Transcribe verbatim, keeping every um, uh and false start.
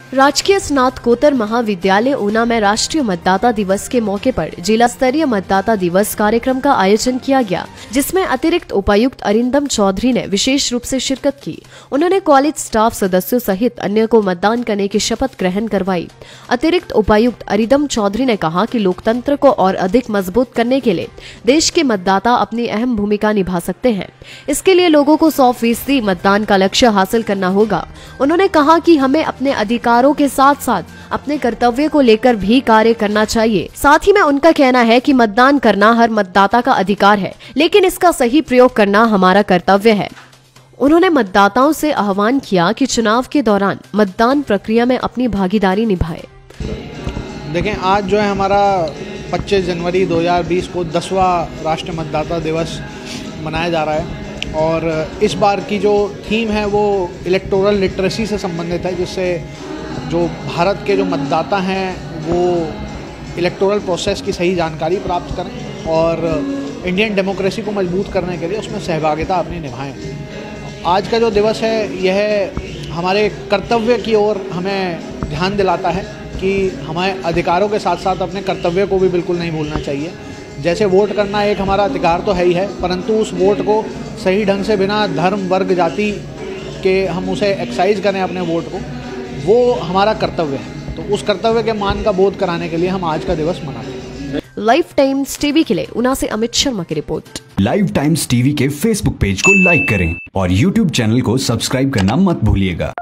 राजकीय स्नातकोत्तर महाविद्यालय ऊना में राष्ट्रीय मतदाता दिवस के मौके पर जिला स्तरीय मतदाता दिवस कार्यक्रम का आयोजन किया गया, जिसमें अतिरिक्त उपायुक्त अरिंदम चौधरी ने विशेष रूप से शिरकत की। उन्होंने कॉलेज स्टाफ सदस्यों सहित अन्य को मतदान करने की शपथ ग्रहण करवाई। अतिरिक्त उपायुक्त अरिंदम चौधरी ने कहा कि लोकतंत्र को और अधिक मजबूत करने के लिए देश के मतदाता अपनी अहम भूमिका निभा सकते हैं। इसके लिए लोगों को सौ फीसदी मतदान का लक्ष्य हासिल करना होगा। उन्होंने कहा कि हमें अपने अधिकारों के साथ साथ अपने कर्तव्य को लेकर भी कार्य करना चाहिए। साथ ही में उनका कहना है कि मतदान करना हर मतदाता का अधिकार है, लेकिन इसका सही प्रयोग करना हमारा कर्तव्य है। उन्होंने मतदाताओं से आह्वान किया कि चुनाव के दौरान मतदान प्रक्रिया में अपनी भागीदारी निभाए। देखें, आज जो है हमारा पच्चीस जनवरी दो हज़ार बीस को दसवां राष्ट्रीय मतदाता दिवस मनाया जा रहा है और इस बार की जो थीम है वो इलेक्टोरल लिटरेसी से संबंधित है, जिससे जो भारत के जो मतदाता हैं वो इलेक्टोरल प्रोसेस की सही जानकारी प्राप्त करें और इंडियन डेमोक्रेसी को मजबूत करने के लिए उसमें सहभागिता अपनी निभाएं। आज का जो दिवस है यह हमारे कर्तव्य की ओर हमें ध्यान दिलाता है कि हमें अधिकारों के साथ साथ अपने कर्तव्य को भी बिल्कुल नहीं भूलना चाहिए। जैसे वोट करना एक हमारा अधिकार तो है ही है, परंतु उस वोट को सही ढंग से बिना धर्म वर्ग जाति के हम उसे एक्सरसाइज करें अपने वोट को, वो हमारा कर्तव्य है। तो उस कर्तव्य के मान का बोध कराने के लिए हम आज का दिवस मनाते हैं। लाइव टाइम्स टीवी के लिए ऊना से अमित शर्मा की रिपोर्ट। लाइव टाइम्स टीवी के फेसबुक पेज को लाइक करें और यूट्यूब चैनल को सब्सक्राइब करना मत भूलिएगा।